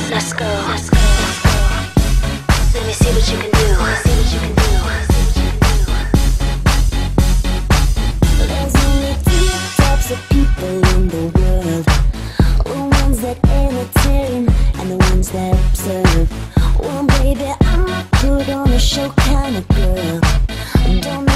Let's go. Let's go. Let me see what you can do. See what you can do. There's only two types of people in the world: the ones that entertain and the ones that observe. Well, baby, I'm a put on a show kind of girl. Don't